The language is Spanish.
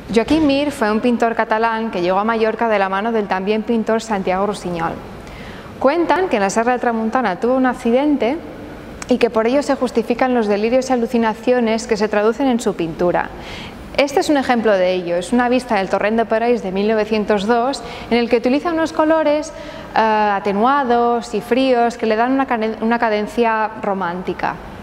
Joaquim Mir fue un pintor catalán que llegó a Mallorca de la mano del también pintor Santiago Rusiñol. Cuentan que en la Serra de Tramuntana tuvo un accidente y que por ello se justifican los delirios y alucinaciones que se traducen en su pintura. Este es un ejemplo de ello, es una vista del Torrent de París de 1902 en el que utiliza unos colores atenuados y fríos que le dan una cadencia romántica.